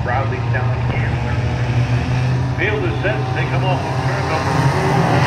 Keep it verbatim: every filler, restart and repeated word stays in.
proudly selling gambler. Field is set. They come off of turn number four.